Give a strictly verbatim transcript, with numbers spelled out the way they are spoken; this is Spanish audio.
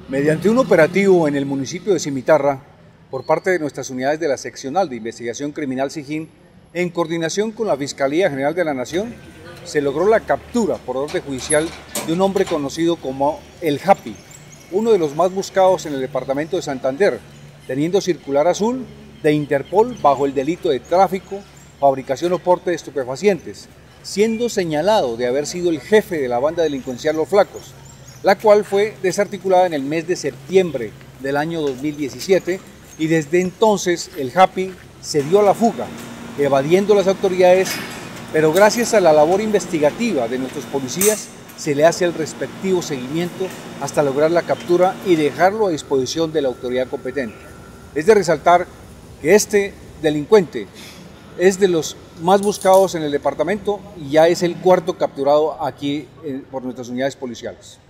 Mediante un operativo en el municipio de Cimitarra, por parte de nuestras unidades de la Seccional de Investigación Criminal SIJIN, en coordinación con la Fiscalía General de la Nación, se logró la captura por orden judicial de un hombre conocido como El Happy, uno de los más buscados en el departamento de Santander, teniendo circular azul de Interpol bajo el delito de tráfico, fabricación o porte de estupefacientes, siendo señalado de haber sido el jefe de la banda delincuencial Los Flacos, la cual fue desarticulada en el mes de septiembre del año dos mil diecisiete, y desde entonces el Happy se dio a la fuga, evadiendo las autoridades, pero gracias a la labor investigativa de nuestros policías se le hace el respectivo seguimiento hasta lograr la captura y dejarlo a disposición de la autoridad competente. Es de resaltar que este delincuente es de los más buscados en el departamento y ya es el cuarto capturado aquí por nuestras unidades policiales.